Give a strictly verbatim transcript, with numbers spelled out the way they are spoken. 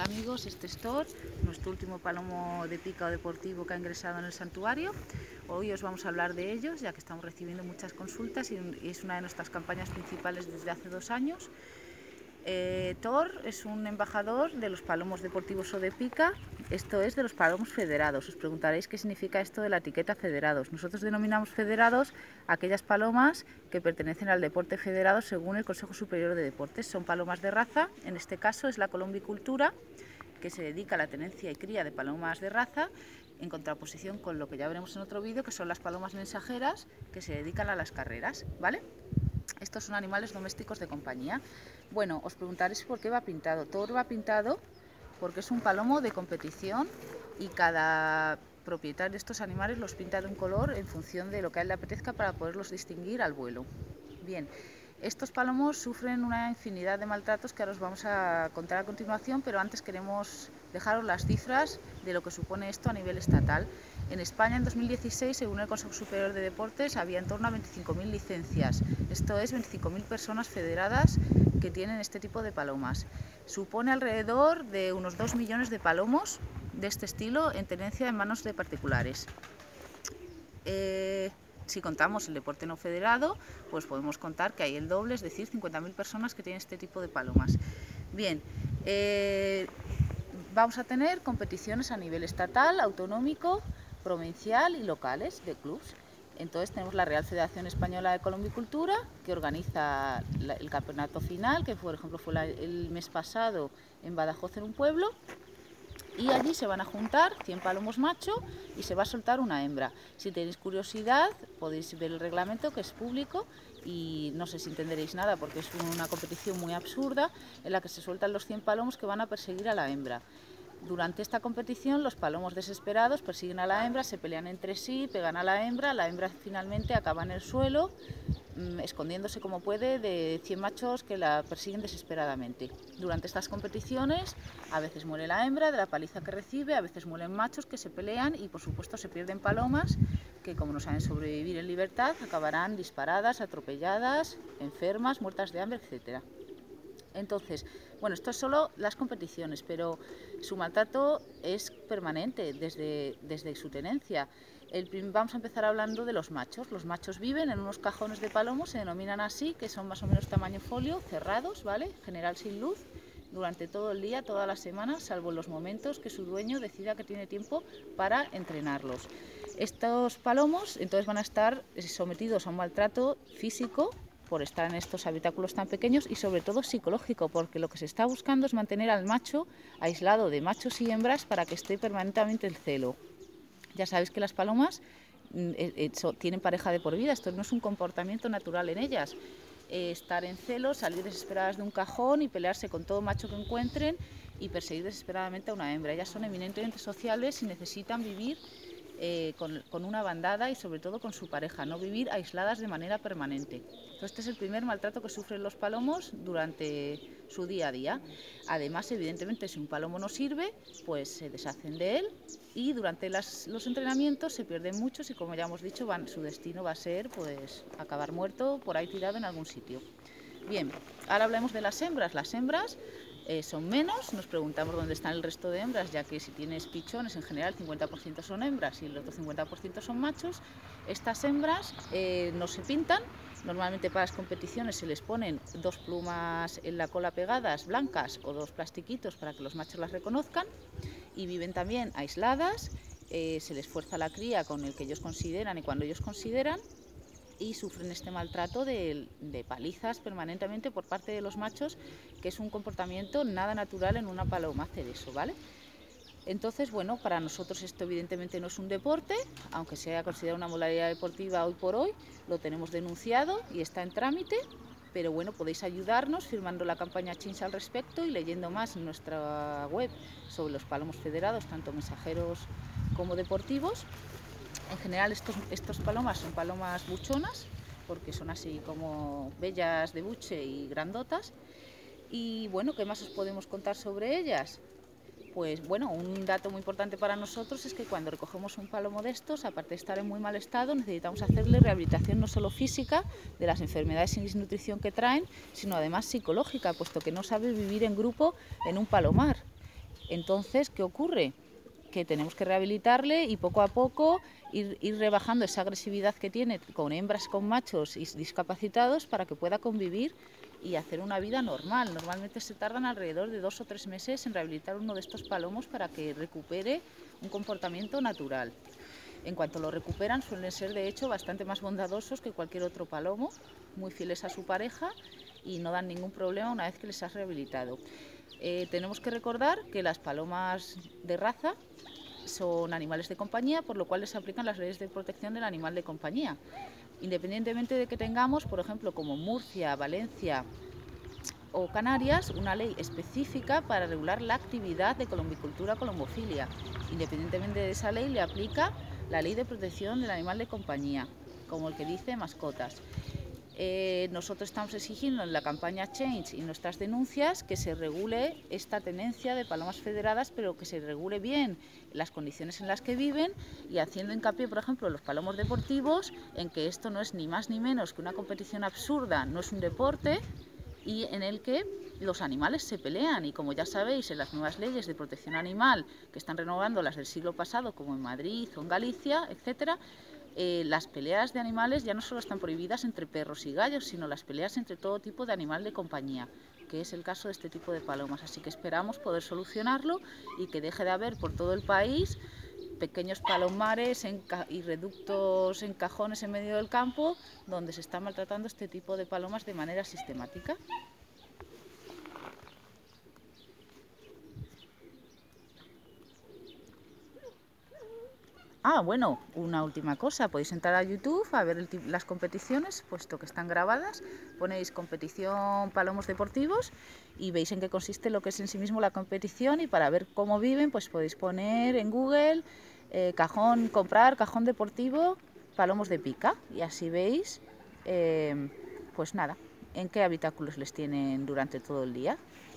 amigos, este es Thor, nuestro último palomo de pica o deportivo que ha ingresado en el santuario. Hoy os vamos a hablar de ellos, ya que estamos recibiendo muchas consultas y es una de nuestras campañas principales desde hace dos años. Eh, Thor es un embajador de los palomos deportivos o de pica, esto es de los palomos federados. Os preguntaréis qué significa esto de la etiqueta federados. Nosotros denominamos federados a aquellas palomas que pertenecen al deporte federado según el Consejo Superior de Deportes. Son palomas de raza, en este caso es la colombicultura, que se dedica a la tenencia y cría de palomas de raza, en contraposición con lo que ya veremos en otro vídeo, que son las palomas mensajeras, que se dedican a las carreras, ¿vale? Estos son animales domésticos de compañía. Bueno, os preguntaréis por qué va pintado. Thor va pintado porque es un palomo de competición y cada propietario de estos animales los pinta de un color en función de lo que a él le apetezca para poderlos distinguir al vuelo. Bien, estos palomos sufren una infinidad de maltratos que ahora os vamos a contar a continuación, pero antes queremos dejaros las cifras de lo que supone esto a nivel estatal. En España, en dos mil dieciséis, según el Consejo Superior de Deportes, había en torno a veinticinco mil licencias. Esto es veinticinco mil personas federadas que tienen este tipo de palomas. Supone alrededor de unos dos millones de palomos de este estilo en tenencia en manos de particulares. Eh, si contamos el deporte no federado, pues podemos contar que hay el doble, es decir, cincuenta mil personas que tienen este tipo de palomas. Bien, eh, vamos a tener competiciones a nivel estatal, autonómico, provincial y locales de clubs. Entonces tenemos la Real Federación Española de Colombicultura, que organiza la, el campeonato final, que por ejemplo fue la, el mes pasado en Badajoz, en un pueblo, y allí se van a juntar cien palomos macho y se va a soltar una hembra. Si tenéis curiosidad podéis ver el reglamento, que es público, y no sé si entenderéis nada porque es una competición muy absurda en la que se sueltan los cien palomos que van a perseguir a la hembra. Durante esta competición los palomos desesperados persiguen a la hembra, se pelean entre sí, pegan a la hembra, la hembra finalmente acaba en el suelo, mmm, escondiéndose como puede de cien machos que la persiguen desesperadamente. Durante estas competiciones a veces muere la hembra de la paliza que recibe, a veces mueren machos que se pelean y por supuesto se pierden palomas que, como no saben sobrevivir en libertad, acabarán disparadas, atropelladas, enfermas, muertas de hambre, etcétera. Entonces, bueno, esto es solo las competiciones, pero su maltrato es permanente desde, desde su tenencia. El, vamos a empezar hablando de los machos. Los machos viven en unos cajones de palomos, se denominan así, que son más o menos tamaño folio, cerrados, ¿vale? En general sin luz, durante todo el día, toda la semana, salvo en los momentos que su dueño decida que tiene tiempo para entrenarlos. Estos palomos entonces van a estar sometidos a un maltrato físico por estar en estos habitáculos tan pequeños y sobre todo psicológico, porque lo que se está buscando es mantener al macho aislado de machos y hembras para que esté permanentemente en celo. Ya sabéis que las palomas eh, eh, so, tienen pareja de por vida, esto no es un comportamiento natural en ellas. Eh, estar en celo, salir desesperadas de un cajón y pelearse con todo macho que encuentren y perseguir desesperadamente a una hembra. Ellas son eminentemente sociables y necesitan vivir Eh, con, con una bandada y sobre todo con su pareja, no vivir aisladas de manera permanente. Entonces, este es el primer maltrato que sufren los palomos durante su día a día. Además, evidentemente, si un palomo no sirve, pues se deshacen de él y durante las, los entrenamientos se pierden muchos y, como ya hemos dicho, van, su destino va a ser pues acabar muerto por ahí tirado en algún sitio. Bien, ahora hablemos de las hembras. Las hembras Eh, son menos, nos preguntamos dónde están el resto de hembras, ya que si tienes pichones en general el cincuenta por ciento son hembras y el otro cincuenta por ciento son machos. Estas hembras eh, no se pintan, normalmente para las competiciones se les ponen dos plumas en la cola pegadas blancas o dos plastiquitos para que los machos las reconozcan y viven también aisladas, eh, se les fuerza la cría con el que ellos consideran y cuando ellos consideran, y sufren este maltrato de, de palizas permanentemente por parte de los machos, que es un comportamiento nada natural en una paloma hacer eso, ¿vale? Entonces, bueno, para nosotros esto evidentemente no es un deporte, aunque sea considerado una modalidad deportiva hoy por hoy, lo tenemos denunciado y está en trámite, pero bueno, podéis ayudarnos firmando la campaña Chincha al respecto y leyendo más en nuestra web sobre los palomos federados, tanto mensajeros como deportivos. En general estos, estos palomas son palomas buchonas, porque son así como bellas de buche y grandotas. Y bueno, ¿qué más os podemos contar sobre ellas? Pues bueno, un dato muy importante para nosotros es que cuando recogemos un palomo de estos, aparte de estar en muy mal estado, necesitamos hacerle rehabilitación no solo física de las enfermedades y desnutrición que traen, sino además psicológica, puesto que no sabe vivir en grupo en un palomar. Entonces, ¿qué ocurre? Que tenemos que rehabilitarle y poco a poco ir, ir rebajando esa agresividad que tiene con hembras, con machos y discapacitados para que pueda convivir y hacer una vida normal. Normalmente se tardan alrededor de dos o tres meses en rehabilitar uno de estos palomos para que recupere un comportamiento natural. En cuanto lo recuperan, suelen ser de hecho bastante más bondadosos que cualquier otro palomo, muy fieles a su pareja y no dan ningún problema una vez que les has rehabilitado. Eh, tenemos que recordar que las palomas de raza son animales de compañía, por lo cual les aplican las leyes de protección del animal de compañía. Independientemente de que tengamos, por ejemplo, como Murcia, Valencia o Canarias, una ley específica para regular la actividad de colombicultura colombofilia. Independientemente de esa ley, le aplica la ley de protección del animal de compañía, como el que dice mascotas. Eh, nosotros estamos exigiendo en la campaña Change y nuestras denuncias que se regule esta tenencia de palomas federadas, pero que se regule bien las condiciones en las que viven y haciendo hincapié, por ejemplo, en los palomos deportivos, en que esto no es ni más ni menos que una competición absurda, no es un deporte, y en el que los animales se pelean y, como ya sabéis, en las nuevas leyes de protección animal que están renovando las del siglo pasado, como en Madrid o en Galicia, etcétera, eh, las peleas de animales ya no solo están prohibidas entre perros y gallos, sino las peleas entre todo tipo de animal de compañía, que es el caso de este tipo de palomas. Así que esperamos poder solucionarlo y que deje de haber por todo el país pequeños palomares en y reductos en cajones en medio del campo donde se está maltratando este tipo de palomas de manera sistemática. Ah, bueno, una última cosa, podéis entrar a YouTube a ver el, las competiciones, puesto que están grabadas, ponéis competición palomos deportivos y veis en qué consiste lo que es en sí mismo la competición, y para ver cómo viven pues podéis poner en Google eh, cajón, comprar cajón deportivo palomos de pica y así veis eh, pues nada, en qué habitáculos les tienen durante todo el día.